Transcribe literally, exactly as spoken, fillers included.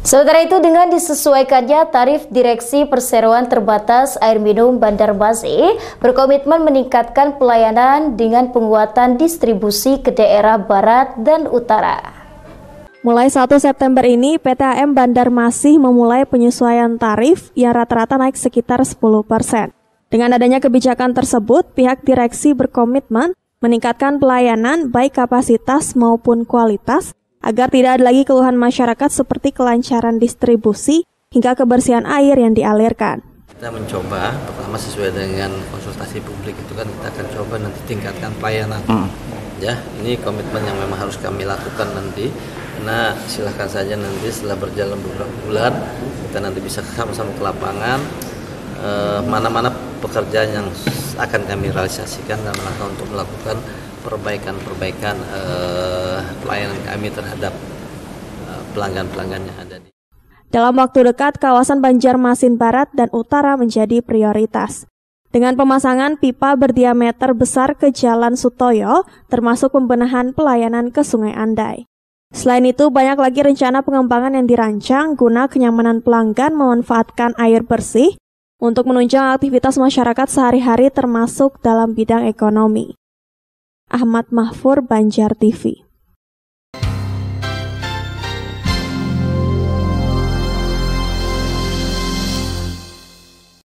Sementara itu, dengan disesuaikannya tarif Direksi Perseroan Terbatas Air Minum Banjarmasin berkomitmen meningkatkan pelayanan dengan penguatan distribusi ke daerah barat dan utara. Mulai satu September ini, P T A M Banjarmasin memulai penyesuaian tarif yang rata-rata naik sekitar sepuluh persen. Dengan adanya kebijakan tersebut, pihak direksi berkomitmen meningkatkan pelayanan baik kapasitas maupun kualitas agar tidak ada lagi keluhan masyarakat seperti kelancaran distribusi hingga kebersihan air yang dialirkan. Kita mencoba, pertama sesuai dengan konsultasi publik itu kan kita akan coba nanti tingkatkan pelayanan. Hmm. Ya, ini komitmen yang memang harus kami lakukan nanti. Karena silahkan saja nanti setelah berjalan beberapa bulan kita nanti bisa sama-sama ke lapangan eh, mana-mana pekerjaan yang akan kami realisasikan dalam rangka untuk melakukan perbaikan-perbaikan eh, pelayanan kami terhadap eh, pelanggan-pelanggan yang ada di. Dalam waktu dekat, kawasan Banjarmasin Barat dan Utara menjadi prioritas. Dengan pemasangan pipa berdiameter besar ke Jalan Sutoyo, termasuk pembenahan pelayanan ke Sungai Andai. Selain itu, banyak lagi rencana pengembangan yang dirancang guna kenyamanan pelanggan memanfaatkan air bersih untuk menunjang aktivitas masyarakat sehari-hari termasuk dalam bidang ekonomi. Ahmad Mahfur, Banjar T V.